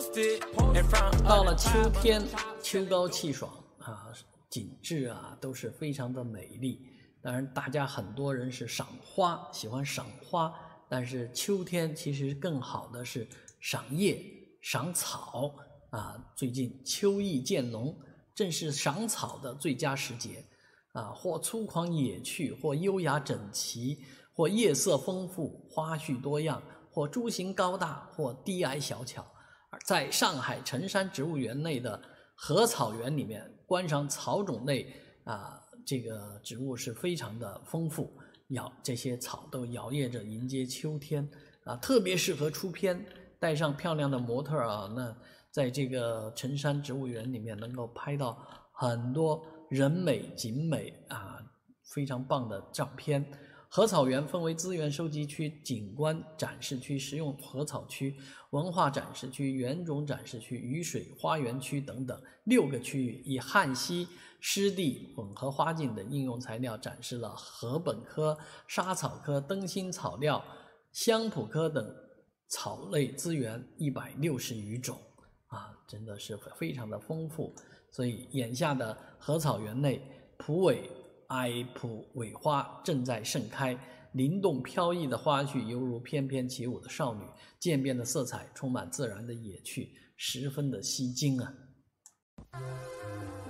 到了秋天，秋高气爽啊，景致啊都是非常的美丽。当然，大家很多人是赏花，喜欢赏花，但是秋天其实更好的是赏叶、赏草啊。最近秋意渐浓，正是赏草的最佳时节啊。或粗犷野趣，或优雅整齐，或叶色丰富，花序多样，或株形高大，或低矮小巧。在上海辰山植物园内的禾草园里面，观赏草种类这个植物是非常的丰富，这些草都摇曳着迎接秋天啊，特别适合出片，带上漂亮的模特啊，那在这个辰山植物园里面能够拍到很多人美景美啊，非常棒的照片。禾草园分为资源收集区、景观展示区、实用禾草区、文化展示区、园种展示区、雨水花园区等等6个区域，以旱溪、湿地、混合花境等应用材料展示了禾本科、莎草科、灯芯草料、香蒲科等草类资源160余种啊，真的是非常的丰富。所以眼下的禾草园内，蒲苇、矮蒲苇花正在盛开，灵动飘逸的花絮犹如翩翩起舞的少女，渐变的色彩充满自然的野趣，十分的吸睛啊。